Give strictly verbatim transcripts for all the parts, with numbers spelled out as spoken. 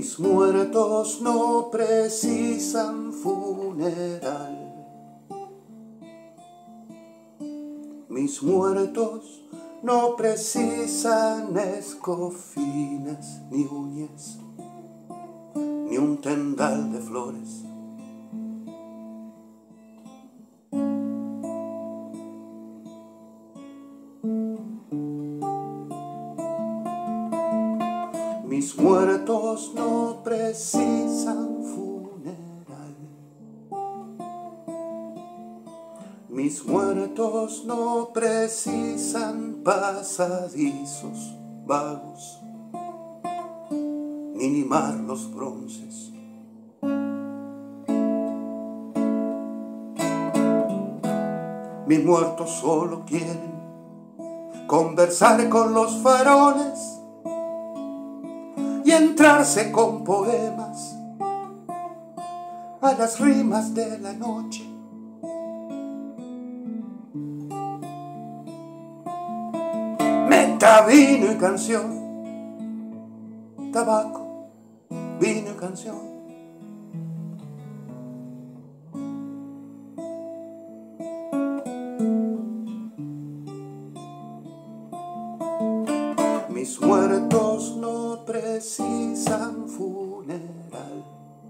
Mis muertos no precisan funeral. Mis muertos no precisan escofinas, ni uñas, ni un tendal de flores. Mis muertos no precisan funeral. Mis muertos no precisan pasadizos vagos, ni limar los bronces. Mis muertos solo quieren conversar con los faroles y entrarse con poemas a las rimas de la noche. Meta, vino y canción, tabaco, vino y canción. Mis muertos no precisan funeral.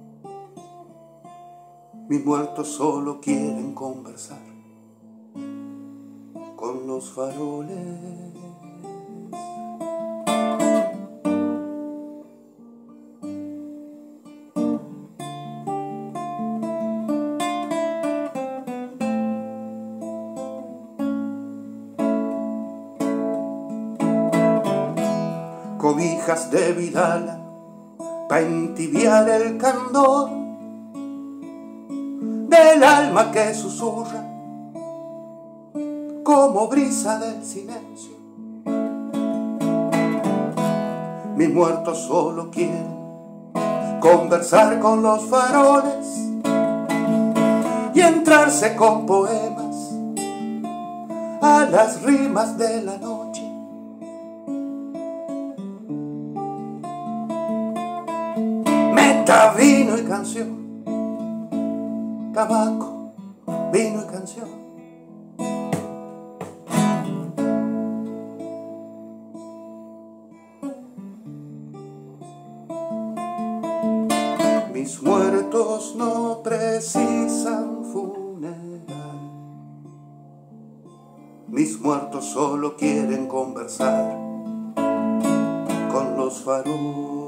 Mis muertos solo quieren conversar con los faroles. Cobijas de vidala pa' entibiar el candor del alma que susurra como brisa del silencio. Mis muertos solo quieren conversar con los faroles y entrarse con poemas a las rimas de la noche. Meta, vino y canción, tabaco, vino y canción. Mis muertos no precisan funeral. Mis muertos solo quieren conversar con los faroles.